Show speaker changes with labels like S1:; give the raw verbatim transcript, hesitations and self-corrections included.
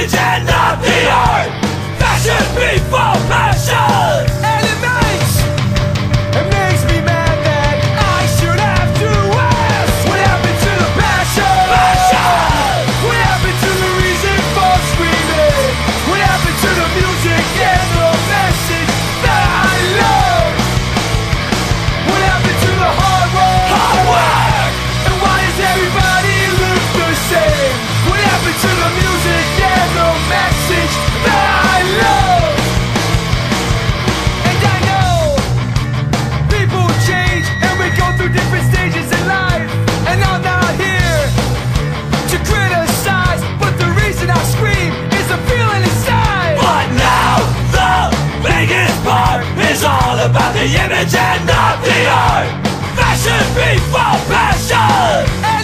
S1: image and not the art. Fashion before passion.
S2: And it makes, it makes me mad that I should have to ask, what happened to the passion?
S1: Passion.
S2: What happened to the reason for screaming? What happened to the music and the message that I love? What happened to the hard work?
S1: Hard work.
S2: And why does everybody look the same? What happened to the music and the message that I love? And I know people change and we go through different stages in life. And I'm not here to criticize, but the reason I scream is a feeling inside.
S1: But now the biggest part is all about the image and not the art. Fashion before passion.